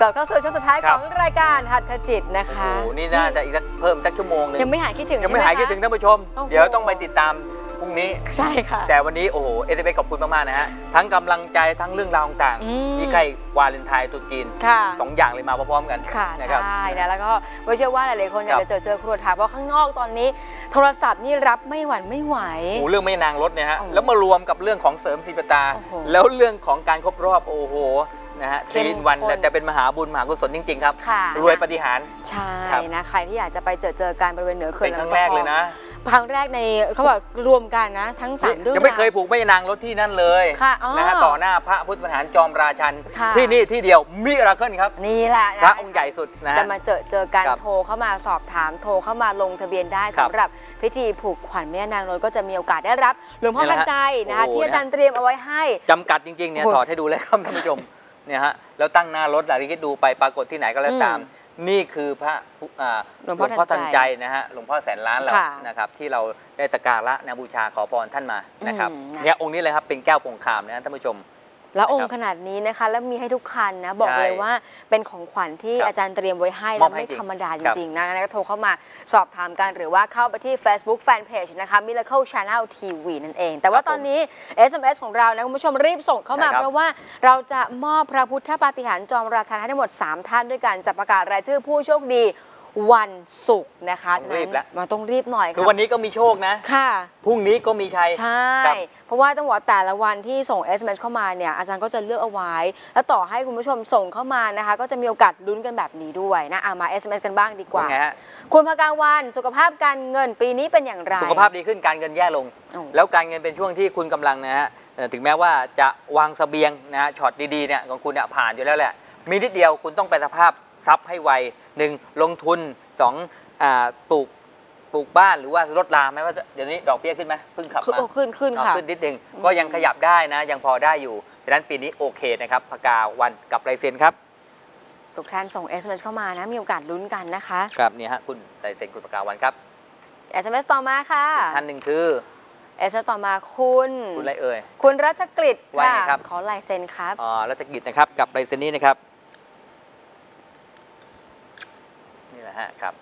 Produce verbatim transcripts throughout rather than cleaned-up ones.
ลับเข้าสู่ช่วงสุดท้ายของรายการหัตถจิตนะคะโอ้นี่น่าจะอีกสักเพิ่มสักชั่วโมงนึงยังไม่หายคิดถึงยังไม่หายคิดถึงท่านผู้ชมเดี๋ยวต้องไปติดตามพรุ่งนี้ใช่ค่ะแต่วันนี้โอ้โหเอสเอ็มเอสขอบคุณมากๆนะฮะทั้งกำลังใจทั้งเรื่องราวต่างๆมีใครวาเลนไทน์ตรุษจีนสองอย่างเลยมาพร้อมๆกันค่ะใช่นะแล้วก็ไม่เชื่อว่าหลายๆคนอยากจะเจอเจอครัวถาเพราะข้างนอกตอนนี้โทรศัพท์นี่รับไม่หวั่นไม่ไหวโอ้เรื่องไม่นางรถเนี่ยฮะแล้วมารวมกับเรื่องของเสริมสีปตาแล้วเรื่องของการครบรอบโอ้โหนะฮะทีนวันจะเป็นมหาบุญมหากุศลจริงๆครับรวยปฏิหารใช่นะใครที่อยากจะไปเจอเจอการบริเวณเหนือเขื่อนลำตะคองครั้งแรกเลยนะครั้งแรกในเขาบอกรวมกันนะทั้งสามเรื่องยังไม่เคยผูกไม่นางรถที่นั่นเลยนะฮะต่อหน้าพระพุทธประธานจอมราชันที่นี่ที่เดียวมิราเคิลครับนี่แหละพระองค์ใหญ่สุดนะจะมาเจอเจอการโทรเข้ามาสอบถามโทรเข้ามาลงทะเบียนได้สำหรับพิธีผูกขวัญแม่นางรถก็จะมีโอกาสได้รับหลวงพ่อทันใจนะคะที่อาจารย์เตรียมเอาไว้ให้จำกัดจริงๆเนี่ยถอดให้ดูเลยครับท่านผู้ชมเนี่ยฮะแล้วตั้งหน้ารถหลายที่คิดดูไปปรากฏที่ไหนก็แล้วตามนี่คือพระหลวงพ่อทันใจนะฮะหลวงพ่อแสนล้านเรานะครับที่เราได้สักการะนะบูชาขอพรท่านมานะครับเนี่ยองค์นี้เลยครับเป็นแก้วคงคามนะท่านผู้ชมแล้วองค์ขนาดนี้นะคะแล้วมีให้ทุกคันนะบอกเลยว่าเป็นของขวัญที่อาจารย์เตรียมไว้ให้แล้วไม่ธรรมดาจริงๆนะนะก็โทรเข้ามาสอบถามกันหรือว่าเข้าไปที่ Facebook Fanpage นะคะ Miracle Channel ที วี นั่นเองแต่ว่าตอนนี้ เอส เอ็ม เอส ของเรานะคุณผู้ชมรีบส่งเข้ามาเพราะว่าเราจะมอบพระพุทธปาฏิหาริย์จอมราชันให้ทั้งหมดสามท่านด้วยกันจะประกาศรายชื่อผู้โชคดีวันศุกร์นะคะฉะนั้นมาต้องรีบหน่อยค่ะคือวันนี้ก็มีโชคนะค่ะพรุ่งนี้ก็มีชัยใช่เพราะว่าต้องบอกแต่ละวันที่ส่ง เอส เอ็ม เอส เข้ามาเนี่ยอาจารย์ก็จะเลือกเอาไว้แล้วต่อให้คุณผู้ชมส่งเข้ามานะคะก็จะมีโอกาสลุ้นกันแบบนี้ด้วยนะเอามา เอส เอ็ม เอส กันบ้างดีกว่าคุณภกาวันสุขภาพการเงินปีนี้เป็นอย่างไรสุขภาพดีขึ้นการเงินแย่ลงแล้วการเงินเป็นช่วงที่คุณกำลังนะฮะถึงแม้ว่าจะวางเสบียงนะฮะช็อตดีๆเนี่ยของคุณเนี่ยผ่านอยู่แล้วแหละมีนิดเดียวคุณต้องไปสภาพทรัพย์ให้ไวหนึ่งลงทุนสองปลูกปลูกบ้านหรือว่ารถราไหมว่าเดี๋ยวนี้ดอกเบี้ยขึ้นไหมเพิ่งขับมาขึ้นขึ้นค่ะขึ้นนิดนึงก็ยังขยับได้นะยังพอได้อยู่ดังนั้นปีนี้โอเคนะครับภกาวันกับลายเซ็นครับทุกท่านส่ง เอส เอ็ม เอส เข้ามานะมีโอกาสลุ้นกันนะคะครับนี่ฮะคุณลายเซ็นคุณภกาวันครับเอส เอ็ม เอส ต่อมาค่ะท่านหนึ่งคือเอส เอ็ม เอส ต่อมาคุณคุณอะไรเอ่ยคุณรัชกฤษค่ะขอลายเซ็นครับอ๋อรัชกฤษนะครับกับลายเซ็นนี้นะครับนี่แหละฮะครับ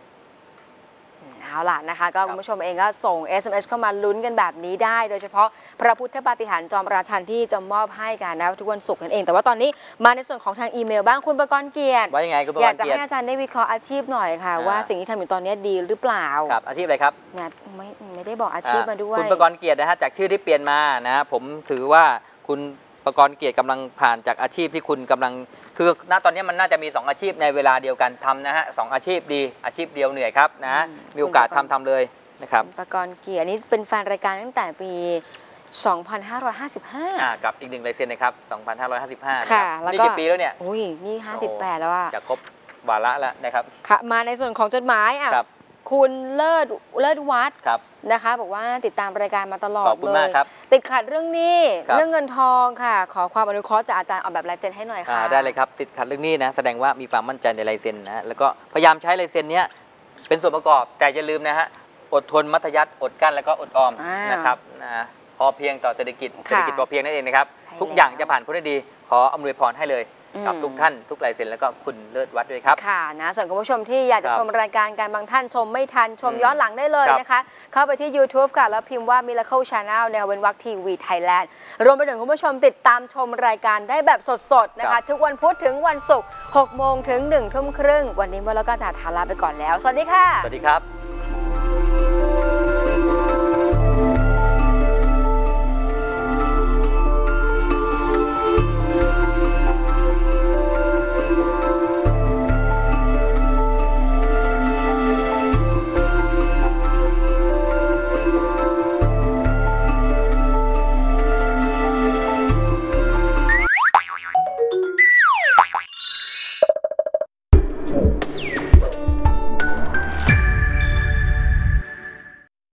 เอาล่ะนะคะก็คุณผู้ชมเองก็ส่ง เอส เอ็ม เอส เข้ามาลุ้นกันแบบนี้ได้โดยเฉพาะพระพุทธปาฏิหาริย์จอมราชันที่จะมอบให้กันนะทุกวันศุกร์นั่นเองแต่ว่าตอนนี้มาในส่วนของทางอีเมลบ้างคุณประกรณ์เกียรติว่ายังไงคุณประกรณ์เกียรติอยากจะให้อาจารย์ได้วิเคราะห์อาชีพหน่อยค่ะว่าสิ่งที่ทำอยู่ตอนนี้ดีหรือเปล่าครับอาชีพอะไรครับเนี่ยไม่ไม่ได้บอกอาชีพมาด้วยคุณประกรณ์เกียรตินะฮะจากชื่อที่เปลี่ยนมานะผมถือว่าคุณประกรณ์เกียรติกำลังผ่านจากอาชีพที่คุณกำลังคือณตอนนี้มันน่าจะมีสองอาชีพในเวลาเดียวกันทำนะฮะสองอาชีพดีอาชีพเดียวเหนื่อยครับนะมีโอกาสทำทำเลยนะครับประกรณ์เกียรตินี้เป็นแฟนรายการตั้งแต่ปี สองพันห้าร้อยห้าสิบห้าอ่ากับอีกหนึ่งลายเซ็นนะครับ สองพันห้าร้อยห้าสิบห้าค่ะนี่กี่ปีแล้วเนี่ยอุ้ยนี่ห้าสิบแปดแล้วอ่ะจะครบวาระแล้วนะครับค่ะมาในส่วนของจดหมายอ่ะคุณเลิศเลิศวัฒน์นะคะบอกว่าติดตามรายการมาตลอดเลยติดขัดเรื่องนี้เรื่องเงินทองค่ะขอความอนุเคราะห์จากอาจารย์ออกแบบลายเซ็นให้หน่อยค่ะได้เลยครับติดขัดเรื่องนี้นะแสดงว่ามีความมั่นใจในลายเซ็นนะแล้วก็พยายามใช้ลายเซ็นนี้เป็นส่วนประกอบแต่อย่าลืมนะฮะอดทนมัธยัสถ์อดกั้นแล้วก็อดออมนะครับนะพอเพียงต่อเศรษฐกิจเศรษฐกิจพอเพียงนั่นเองนะครับทุกอย่างจะผ่านพ้นได้ดีขออำนวยพรให้เลยกับทุกท่านทุกลายเซ็นแล้วก็คุณเลิศวัฒน์ด้วยครับค่ะนะส่วนคุณผู้ชมที่อยากจะชมรายการการบางท่านชมไม่ทันชมย้อนหลังได้เลยนะคะเข้าไปที่ ยูทูบ ค่ะแล้วพิมพ์ว่า Miracle Channel แนวเว้นวรรคทีวีไทยแลนด์รวมไปถึงคุณผู้ชมติดตามชมรายการได้แบบสดๆนะคะทุกวันพุธถึงวันศุกร์หกโมงถึงหนึ่งทุ่มครึ่งวันนี้เมื่อแล้วก็จะทาลาไปก่อนแล้วสวัสดีค่ะสวัสดีครับ